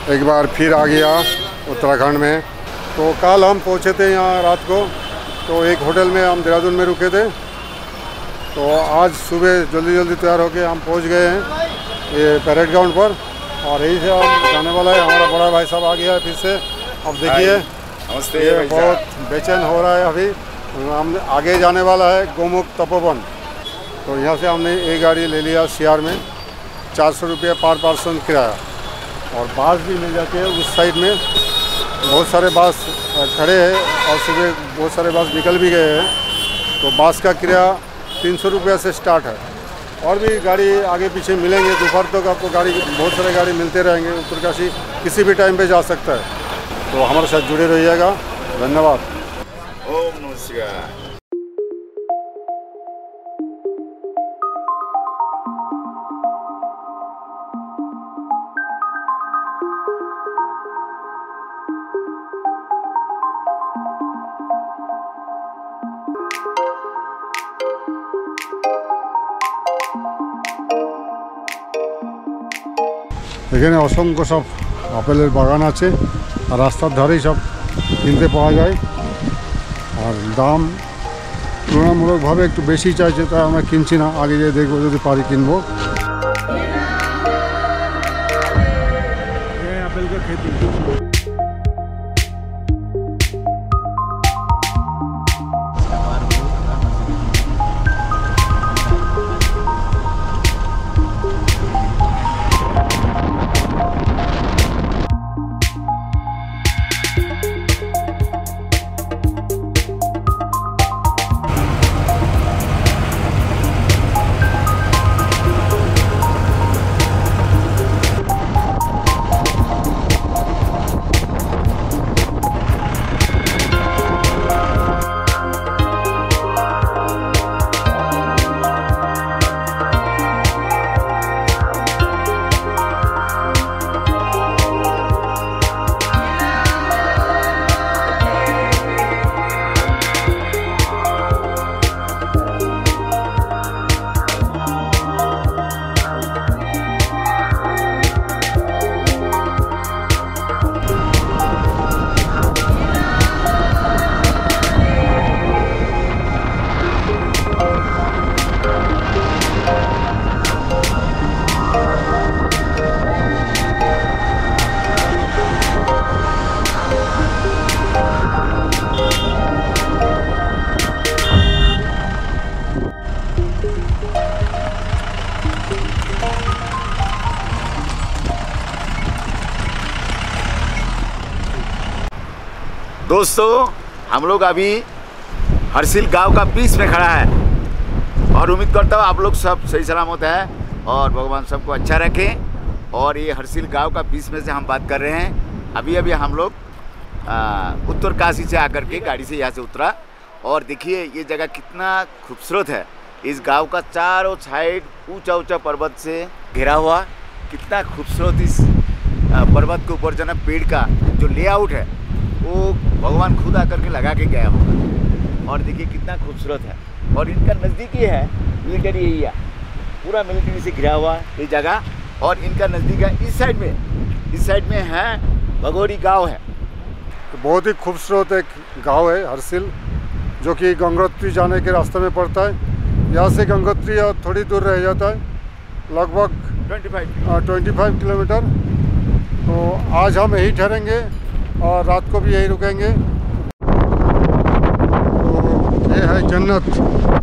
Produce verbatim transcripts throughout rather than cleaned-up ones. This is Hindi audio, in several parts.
एक बार फिर आ गया उत्तराखंड में। तो कल हम पहुँचे थे यहाँ रात को, तो एक होटल में हम देहरादून में रुके थे। तो आज सुबह जल्दी जल्दी तैयार होके हम पहुँच गए हैं ये परेड ग्राउंड पर, और यहीं से हम जाने वाला है। हमारा बड़ा भाई साहब आ गया है फिर से। अब देखिए ये बहुत बेचैन हो रहा है अभी। हम आगे जाने वाला है गोमुख तपोवन। तो यहाँ से हमने एक गाड़ी ले लिया सियार में, चार सौ रुपये पर पर्सन किराया, और बस भी मिल जाती है उस साइड में। बहुत सारे बस खड़े हैं और सुबह बहुत सारे बस निकल भी गए हैं। तो बस का किराया तीन सौ रुपये से स्टार्ट है, और भी गाड़ी आगे पीछे मिलेंगे। दोपहर तक आपको गाड़ी बहुत सारे गाड़ी मिलते रहेंगे। उत्तरकाशी किसी भी टाइम पे जा सकता है। तो हमारे साथ जुड़े रहिएगा। धन्यवाद। ओम नमः शिवाय। এখানে অসংখ্য সব আপেলের বাগান আছে, আর রাস্তার ধারেই সব কিনতে পাওয়া যায়। আর দাম তুলনামূলকভাবে একটু বেশি চাইছে, তাই আমরা কিনছি না। আগে যেয়ে দেখবো, যদি পারি কিনবো। আপেল का खेती दोस्तों, हम लोग अभी हरसिल गांव का बीच में खड़ा है, और उम्मीद करता हूँ आप लोग सब सही सलामत है और भगवान सबको अच्छा रखे। और ये हरसिल गांव का बीच में से हम बात कर रहे हैं। अभी अभी हम लोग उत्तरकाशी से आकर के गाड़ी से यहाँ से उतरा, और देखिए ये जगह कितना खूबसूरत है। इस गांव का चारों साइड ऊंचा ऊंचा पर्वत से घिरा हुआ, कितना खूबसूरत इस पर्वत के ऊपर जो ना पेड़ का जो लेआउट है वो भगवान खुद आकर के लगा के गया होगा। और देखिए कितना खूबसूरत है, और इनका नज़दीकी है मिलिट्री एरिया, पूरा मिलिट्री से घिरा हुआ ये जगह। और इनका नज़दीक है इस साइड में, इस साइड में है भगोरी गांव है। तो बहुत ही खूबसूरत एक गांव है हरसिल, जो कि गंगोत्री जाने के रास्ते में पड़ता है। यहाँ से गंगोत्री थोड़ी दूर रह जाता है, लगभग पच्चीस किलोमीटर। तो आज हम यहीं ठहरेंगे और रात को भी यहीं रुकेंगे। तो ये है जन्नत।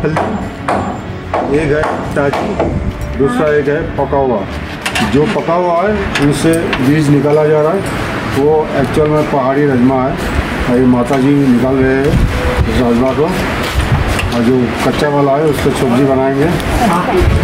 हल्दी, एक है चाची, दूसरा एक है पका हुआ। जो पका हुआ है उनसे बीज निकाला जा रहा है, वो एक्चुअल में पहाड़ी राजमा है। ये माता जी निकाल रहे हैं इस राजमा को, और जो कच्चा वाला है उसको सब्जी बनाएंगे।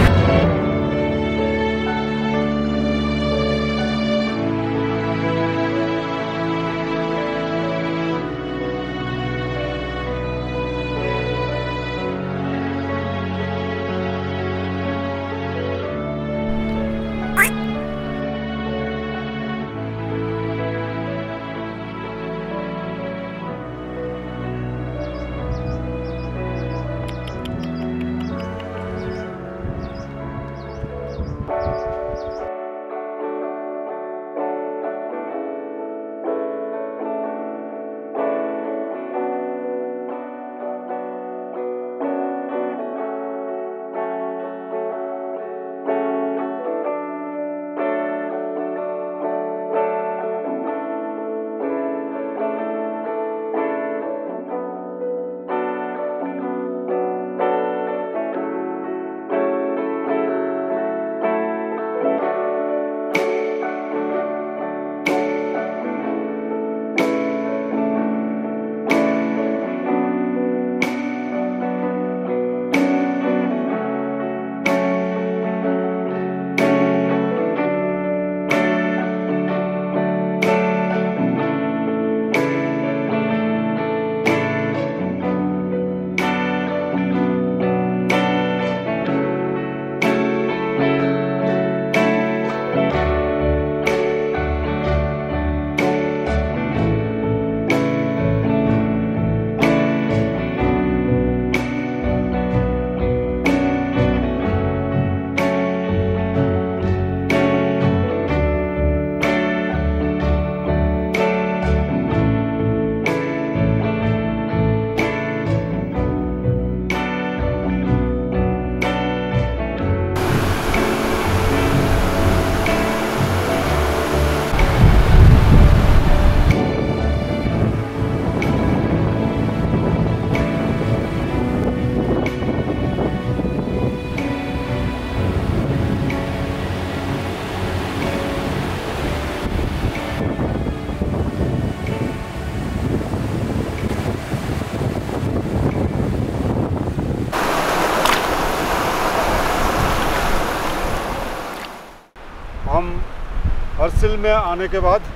हम हरसिल में आने के बाद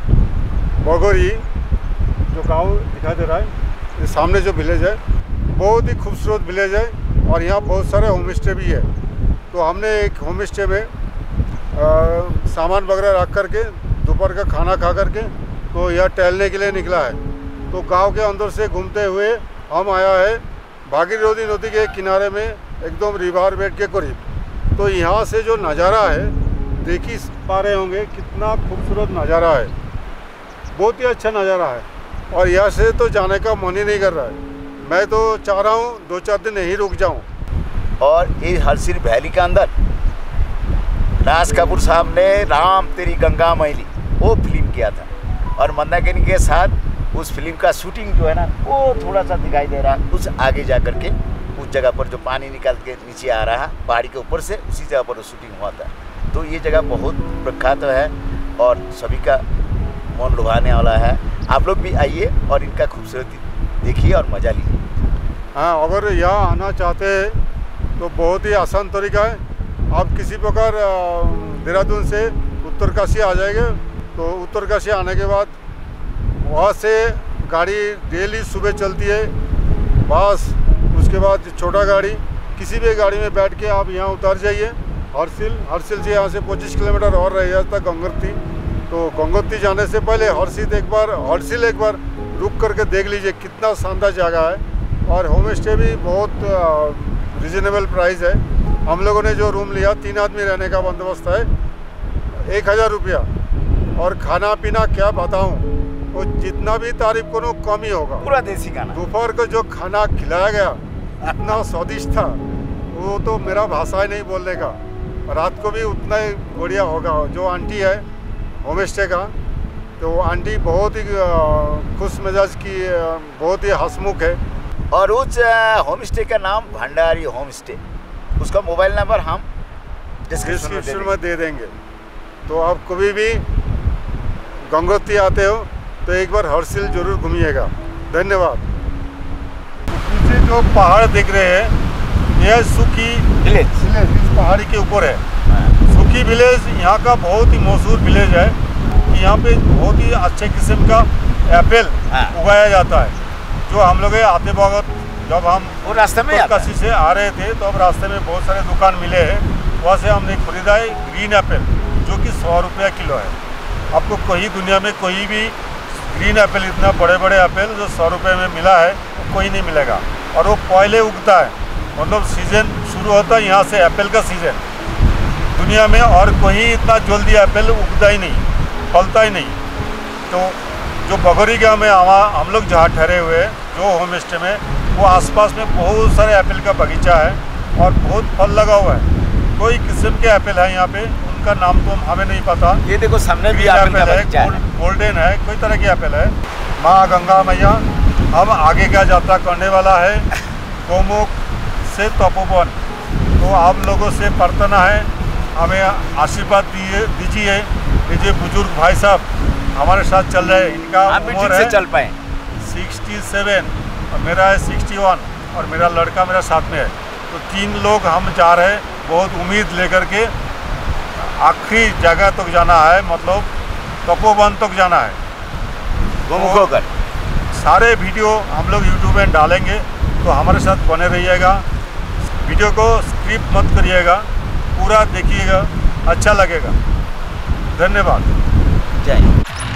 बगोरी जो गांव दिखाई दे रहा है, ये सामने जो विलेज है बहुत ही खूबसूरत विलेज है, और यहाँ बहुत सारे होम स्टे भी है। तो हमने एक होम स्टे में आ, सामान वगैरह रख करके दोपहर का खाना खा करके तो यहाँ टहलने के लिए निकला है। तो गांव के अंदर से घूमते हुए हम आया है भागीरथी नदी के किनारे में, एकदम रिवर बेड के करीब। तो यहाँ से जो नज़ारा है देख ही पा रहे होंगे, कितना खूबसूरत नज़ारा है, बहुत ही अच्छा नज़ारा है। और यहाँ से तो जाने का मन ही नहीं कर रहा है। मैं तो चाह रहा हूँ दो चार दिन यहीं रुक जाऊँ। और इस हरसिल वैली के अंदर राज कपूर साहब ने राम तेरी गंगा मैली वो फिल्म किया था, और मंदाकिनी के साथ उस फिल्म का शूटिंग जो है ना वो थोड़ा सा दिखाई दे रहा है। उस आगे जा कर के उस जगह पर जो पानी निकाल के नीचे आ रहा है पहाड़ी के ऊपर से, उसी जगह पर शूटिंग हुआ था। तो ये जगह बहुत प्रख्यात है और सभी का मन लुभाने वाला है। आप लोग भी आइए और इनका खूबसूरती देखिए और मज़ा लीजिए। हाँ, अगर यहाँ आना चाहते हैं तो बहुत ही आसान तरीका है। आप किसी प्रकार देहरादून से उत्तरकाशी आ जाएंगे, तो उत्तरकाशी आने के बाद वहाँ से गाड़ी डेली सुबह चलती है बस, उसके बाद छोटा गाड़ी, किसी भी गाड़ी में बैठ के आप यहाँ उतर जाइए। हरसिल हरसिल से यहाँ से पच्चीस किलोमीटर और रह जाता गंगोत्री। तो गंगोत्री जाने से पहले हरसिल एक बार हरसिल एक बार रुक करके देख लीजिए, कितना शानदार जगह है। और होम स्टे भी बहुत रिजनेबल प्राइस है। हम लोगों ने जो रूम लिया, तीन आदमी रहने का बंदोबस्त है, एक हज़ार रुपया, और खाना पीना क्या बताऊं, वो जितना भी तारीफ करूं कम ही होगा। पूरा देसी खाना। दोपहर को जो खाना खिलाया गया इतना स्वादिष्ट था, वो तो मेरा भाषा ही नहीं बोलने का। रात को भी उतना ही बढ़िया होगा। जो आंटी है होम स्टे का, तो वो आंटी बहुत ही खुश मिजाज की, बहुत ही हंसमुख है। और उस होम स्टे का नाम भंडारी होम स्टे, उसका मोबाइल नंबर हम डिस्क्रिप्शन में, में दे देंगे। तो आप कभी भी गंगोत्री आते हो तो एक बार हर्षिल जरूर घूमिएगा। धन्यवाद। पीछे जो पहाड़ दिख रहे हैं यह सुखी विलेज, इस पहाड़ी के ऊपर है। सुखी विलेज यहाँ का बहुत ही मशहूर विलेज है। यहाँ पे बहुत ही अच्छे किस्म का एप्पल उगाया जाता है, जो हम लोग आते वक्त जब हम वो रास्ते में काशी से आ रहे थे तो अब रास्ते में बहुत सारे दुकान मिले हैं, वहाँ से हमने खरीदा है ग्रीन एप्पल, जो कि सौ रुपया किलो है। आपको कहीं दुनिया में कोई भी ग्रीन एप्पल, इतना बड़े बड़े एप्पल जो सौ रुपये में मिला है वो कोई नहीं मिलेगा। और वो पहले उगता है, मतलब सीजन शुरू होता है यहाँ से एप्पल का सीजन। दुनिया में और कहीं इतना जल्दी एप्पल उगता ही नहीं, फलता ही नहीं। तो जो बगोरी गाँव में हम लोग जहाँ ठहरे हुए जो होम स्टे में, वो आसपास में बहुत सारे एप्पल का बगीचा है और बहुत फल लगा हुआ है। कोई किस्म के एप्पल है यहाँ पे, उनका नाम तो हमें नहीं पता। ये देखो सामने भी एप्पल है, गोल्डन है, कोई तरह के एप्पल है। माँ गंगा मैया हम आगे का यात्रा करने वाला है गोमुख से तपोवन। तो आप लोगों से प्रार्थना है हमें आशीर्वाद दिए दीजिए। ये जो बुजुर्ग भाई साहब हमारे साथ चल रहे हैं, इनका उम्र है चल पाए सिक्सटी सेवन और मेरा है सिक्सटी वन और मेरा लड़का मेरा साथ में है। तो तीन लोग हम जा रहे हैं, बहुत उम्मीद लेकर के। आखिरी जगह तक जाना है, मतलब तपोवन तक जाना है। गोमुख होकर सारे वीडियो हम लोग यूट्यूब में डालेंगे, तो हमारे साथ बने रहिएगा। वीडियो को स्किप मत करिएगा, पूरा देखिएगा, अच्छा लगेगा। धन्यवाद। जय हिंद।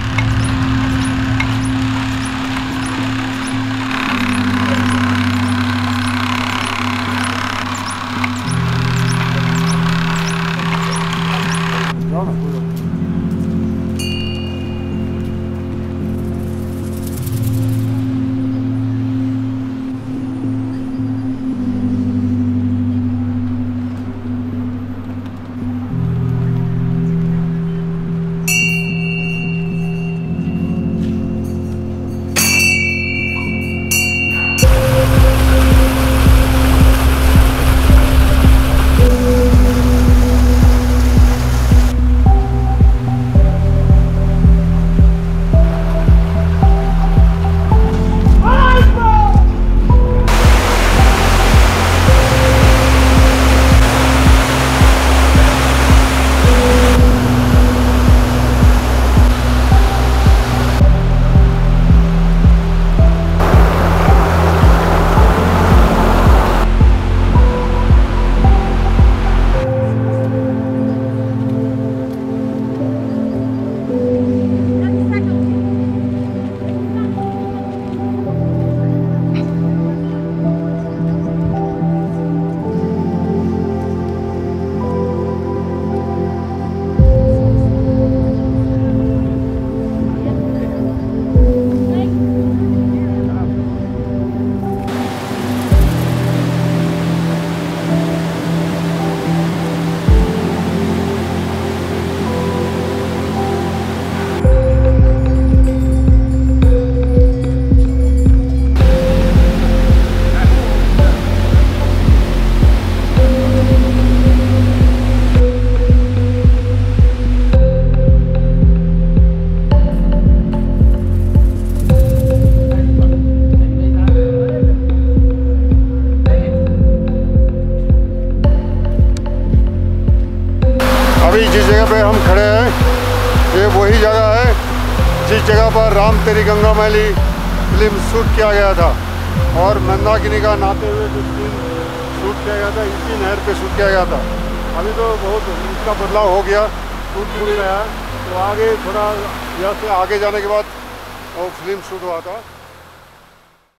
जिस जगह पे हम खड़े हैं ये वही जगह है जिस जगह पर राम तेरी गंगा मैली फिल्म शूट किया गया था और मंदाकिनी का नाते हुए जो सीन शूट किया गया था इसी नहर पे शूट किया गया था। अभी तो बहुत इसका बदलाव हो गया, शूट खुल गया है। तो आगे थोड़ा यहाँ से आगे जाने के बाद वो फिल्म शूट हुआ था।